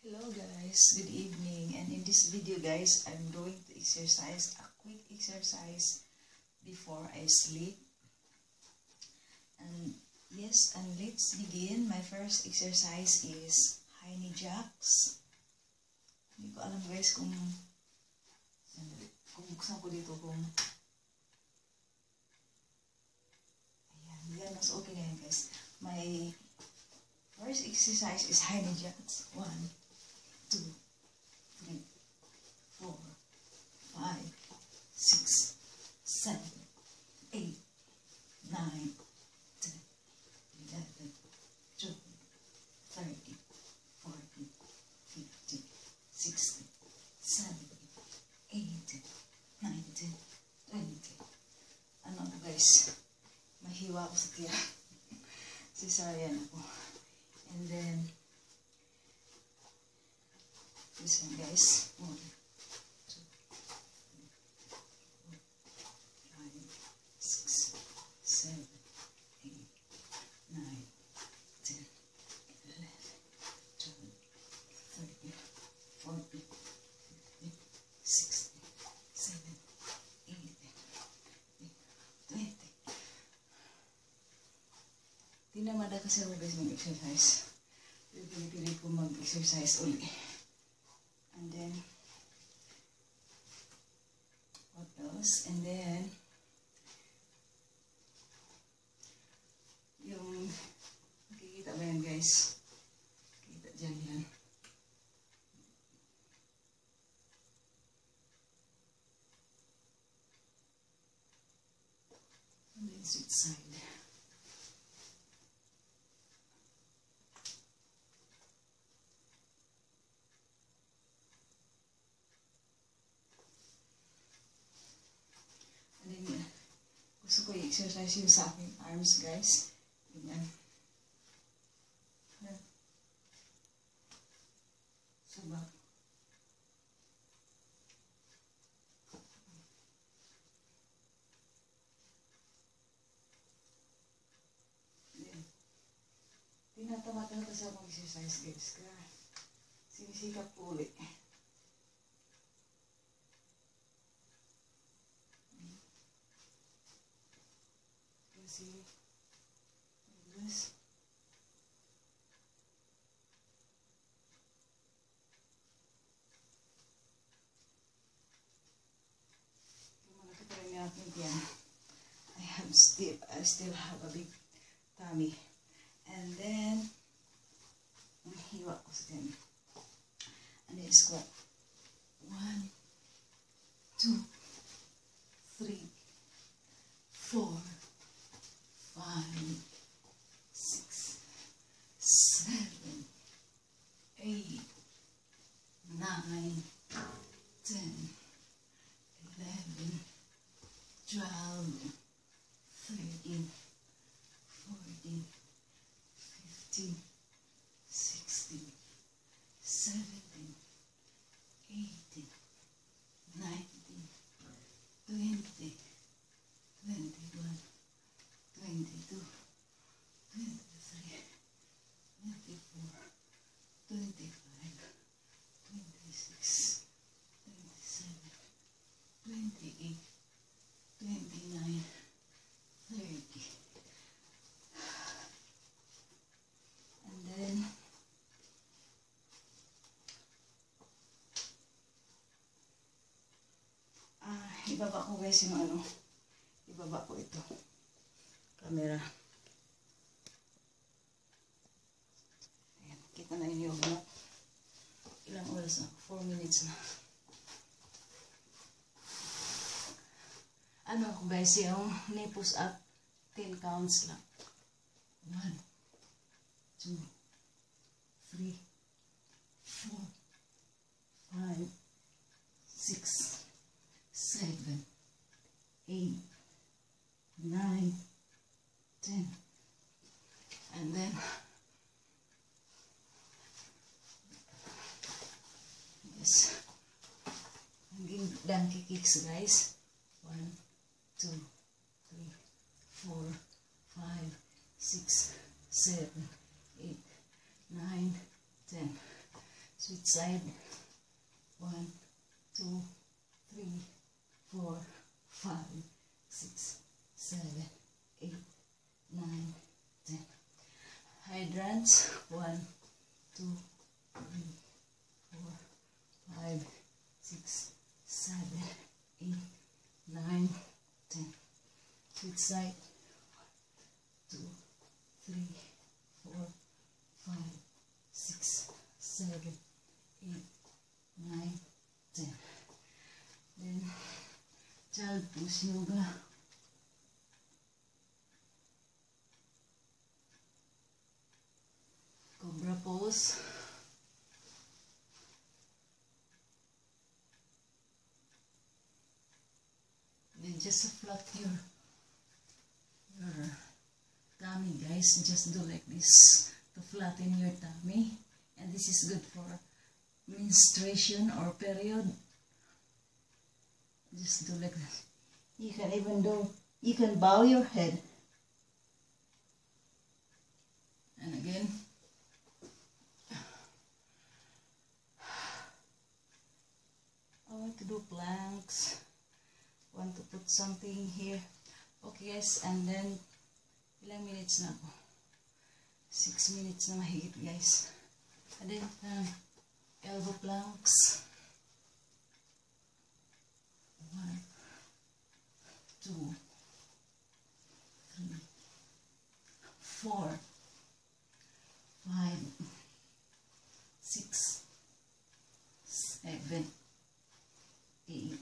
Hello guys, good evening, and in this video guys, I'm going to exercise a quick exercise before I sleep. And yes, and let's begin. My first exercise is high knee jacks. Hindi ko alam guys kung buksan ko dito kung ayan, mas okay na yan guys. My first exercise is high knee jacks. 1, 2, 3, 4, 5, 6, 7, 8, 9, 10, 11, 12, 13, 14, 15, 16, 17, 18, 19, 20. Ano ako guys? Mahiwa ako sa tiyan. Cesarean ako. And then this one guys, 1, 2, 3, 4, 5, 6, 7, 8, 9, 10, 11, 12, 13, 14, 15, 16, 17, 18, 20. Tinamada kasi ako guys mag-exercise. Pili-pili ko mag-exercise uli. And then, what else? And then, yung, nakikita ba yan guys? Kita dyan yan. And then, sweet side. Gusto ko i-exercise yung sa aking arms, guys. Ganyan. Subak. Tinatawa-tawa kasi ako mag-exercise, guys. Kaya sinisikap ko ulit. See, like this. I still have a big tummy, and then hiwa ko sa din, and then squat. 1, 2, 3, 4, 5, 6, 7, 8, 9, 10, 11, 12, 13, 14, 15, 16, 17, 18, 19, 20, 21, 22, 23, 24, 25, 26, 27, 28, 29, 30. And then ibaba ko guys yung ano, ibaba ko ito camera. Ayan, kita na yun yung ilang oras na, 4 minutes na. Ano ako guys, yung knee push up 10 counts lang. 1, 2, 3, 4, 5, 6, 7, 8, 9, 10. And then yes, hanggang donkey kicks guys. 1, 2, 3, 4, 5, 6, 7, 8, 9, 10. Sweet side. 1, 2, 3, 4, 5, 6, 7, 8, 9, 10. Hydrants. 1, 2, 3, 4, 5, 6, 7, 8, 9, 10. Sweet side. 1, 2, 3, 4, 5, 6, 7, 8, 9, 10. Then, child pose yoga. Cobra pose. Then just flat your tummy, guys. Just do like this to flatten your tummy. And this is good for menstruation or period. Just do like this. You can even do, you can bow your head. And again. I want to do planks. Want to put something here. Okay guys, and then ilang minutes na po? 6 minutes na mahigit guys. And then elbow planks. 1, 2, 3, 4, 5, 6, 7, 8,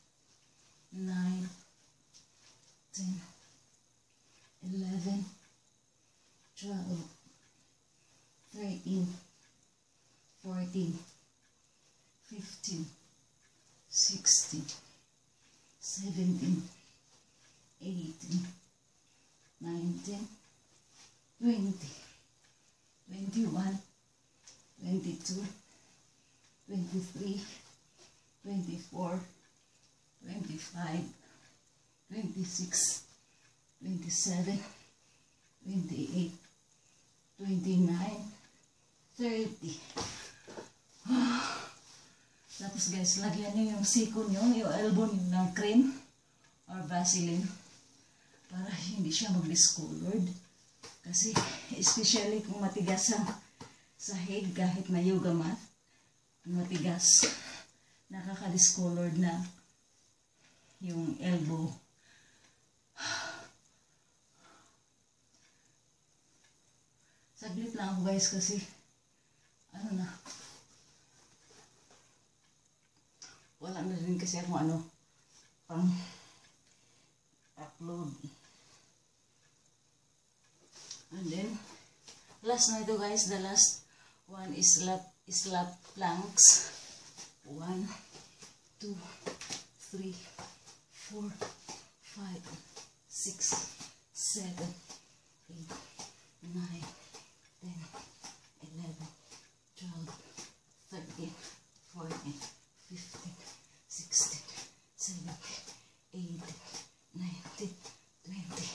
9, 10, 11, 12, 13, 14, 15, 16, 17, 18, 19, 20, 21, 22, 23, 24, 25, 26, 27, 28, 29, 30. Tapos guys, lagyan nyo yung siko nyo, yung elbow nyo ng cream or Vaseline para hindi siya mag-discolored. Kasi especially kung matigas ang sahig kahit na yoga mat, matigas, nakaka-discolored na yung elbow. Saglit lang ako guys kasi ano na, wala na rin kasi akong ano pang upload. And then last na ito guys, the last one is lap planks. 1, 2, 3, 4, 5, 6, 7, 8, 9, 10, 11, 12, 13, 14, 15, 16, 17, 18, 19, 20.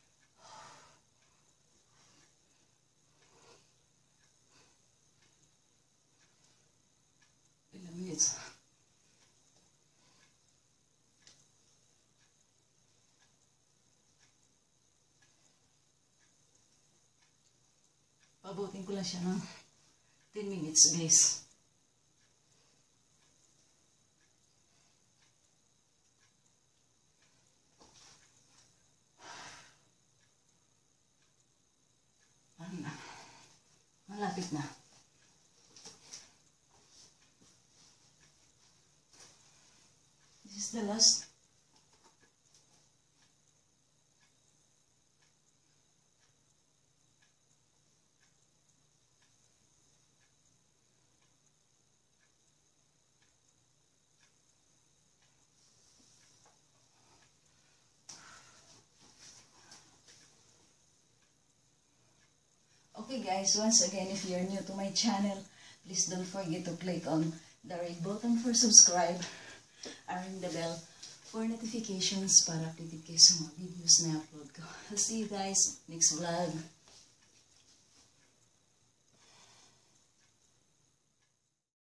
Ilang minutes? Pabutin ko lang siya ng 10 minutes guys. Ano na? Malapit na. This is the last. Okay guys, once again, if you're new to my channel, please don't forget to click on the red button for subscribe and ring the bell for notifications para updated kayo sa mga videos na upload ko. I'll see you guys next vlog.